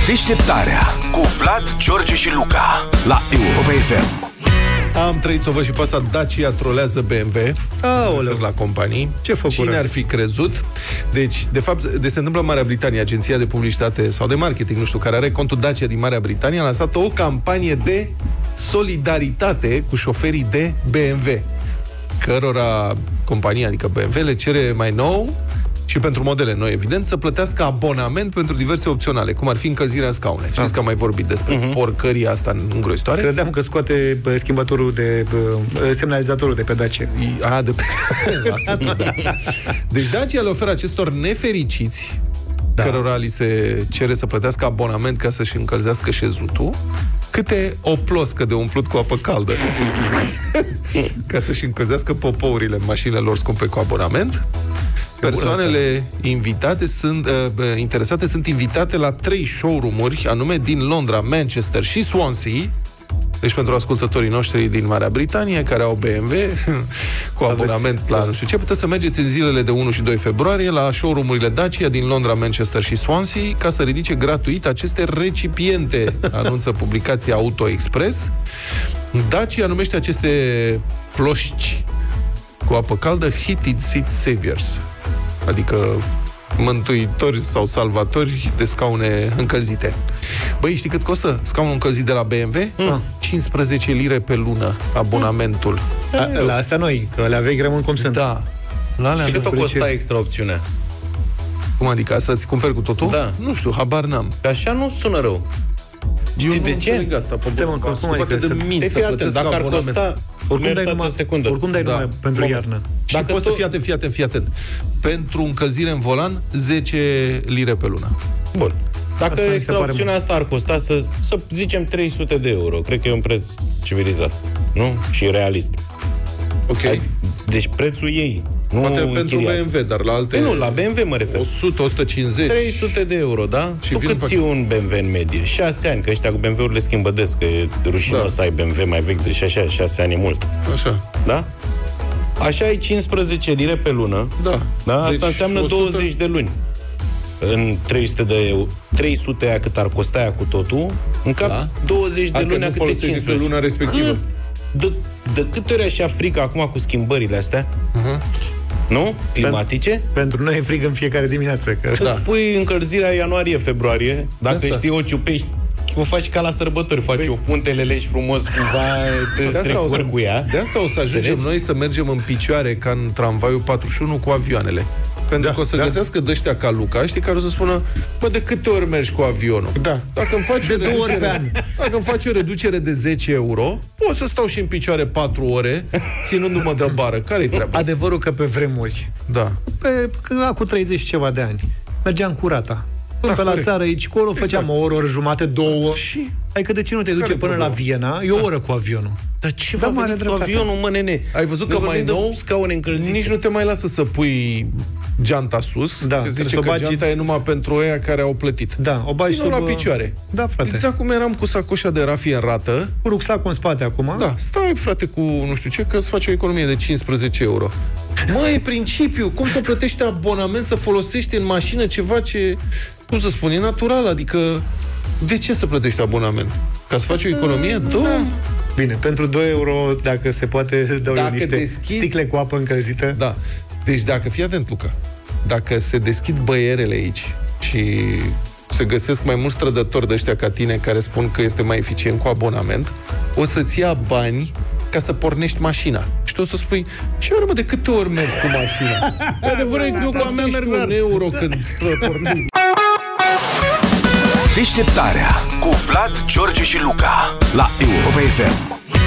Deșteptarea cu Vlad, George și Luca la Europa FM. Am trăit să o văd și pe asta. Dacia trolează BMW. La companii. Ce făcură? Cine ar fi crezut? Deci, de fapt, se întâmplă în Marea Britanie. Agenția de publicitate sau de marketing, nu știu, care are contul Dacia din Marea Britanie, a lansat o campanie de solidaritate cu șoferii de BMW, cărora compania, adică BMW, le cere mai nou și pentru modele noi, evident, să plătească abonament pentru diverse opționale, cum ar fi încălzirea în scaune. Știți că am mai vorbit despre porcăria asta îngrozitoare? Credeam că scoate schimbătorul de semnalizatorul de pe Dacia. Deci Dacia le oferă acestor nefericiți, cărora li se cere să plătească abonament ca să-și încălzească șezutul, câte o ploscă de umplut cu apă caldă ca să-și încălzească popourile în mașinile lor scumpe cu abonament. Persoanele interesate sunt invitate la 3 showroom-uri, anume din Londra, Manchester și Swansea. Deci pentru ascultătorii noștri din Marea Britanie care au BMW cu abonament la nu știu ce, puteți să mergeți în zilele de 1 și 2 februarie la showroom-urile Dacia din Londra, Manchester și Swansea ca să ridice gratuit aceste recipiente, anunță publicația Auto Express. Dacia numește aceste ploșci cu apă caldă Heated Seat Saviors, adică mântuitori sau salvatori de scaune încălzite. Băi, știi cât costă scaunul încălzit de la BMW? 15 lire pe lună, abonamentul. La astea noi, că le vechi rămân cum sunt. Da. Și cât o costa extra opțiunea? Cum adică? Asta ți cumperi cu totul? Da. Nu știu, habar n-am. Că așa nu sună rău. Știi de ce? Asta, fii atent, dacă ar costa... Oricum dai numai pentru iarnă. Și dacă poți să fii atent. Pentru încălzire în volan, 10 lire pe lună. Bun. Dacă extra opțiunea asta ar costa, să zicem 300 de euro, cred că e un preț civilizat, nu? Și realist. Ok. Deci prețul ei, nu poate pentru BMW, dar la alte... Nu, la BMW mă refer. 100, 150... 300 de euro, da? Și tu cât ții un BMW în medie? 6 ani, că ăștia cu BMW-urile schimbă des, că e rușinos să ai BMW mai vechi, deci așa, 6 ani e mult. Așa. Da? Așa ai 15 lire pe lună. Da. Da? Asta deci înseamnă 100... 20 de luni. În 300 de euro, 300 aia cât ar costa aia cu totul, în cap 20 de luni, câte 15 pe luna respectivă. De câte ori așa frică acum cu schimbările astea? Nu? Climatice? Pentru noi e frig în fiecare dimineață. Îți pui încălzirea ianuarie-februarie, dacă știi o ciupești, o faci ca la sărbători, faci o punte, le legi frumos, cumva te strecori cu ea. De asta o să ajungem noi să mergem în picioare ca în tramvaiul 41 cu avioanele. Pentru că o să găsească de-ăștia ca Luca, știi, care o să spună: bă, de câte ori mergi cu avionul? Da. Dacă îmi faci de 2 ori pe an. Dacă îmi faci o reducere de 10 euro, o să stau și în picioare 4 ore, ținându-mă de bară. Care-i treaba? Adevărul că pe vremuri, cu 30 ceva de ani, mergeam cu rata. Până pe la țară, aici, colo, făceam o oră jumătate, 2. Și? Adică de ce nu te duce până la Viena? E o oră cu avionul. Dar ce va veni cu avionul, mă, nene? Ai văzut că mai nou scaune încălzite. Nici nu te mai lasă să pui geanta sus. Da, că zice că geanta e numai pentru ăia care au plătit. Da, o bagi sub la picioare. Da, frate. Exact cum eram cu sacoșa de rafie în rată. Cu rucsacul în spate acum. Da, stai, frate, cu nu știu ce, că îți faci o economie de 15 euro. Mă, e principiu. Cum să plătești abonament să folosești în mașină ceva ce, cum să spun, e natural? Adică, de ce să plătești abonament? Ca să faci o economie? Da. Bine, pentru 2 euro, dacă se poate, dau eu niște sticle cu apă încălzită. Da. Deci dacă, fii atent, Luca, dacă se deschid băierele aici și se găsesc mai mulți trădători de ăștia ca tine care spun că este mai eficient cu abonament, o să-ți ia bani ca să pornești mașina. Și tu o să spui: ce ori, mă, de câte ori mergi cu mașina? E adevărat că eu cu a mea merg la 1 euro când pornești. Deșteptarea cu Vlad, George și Luca la Europa FM.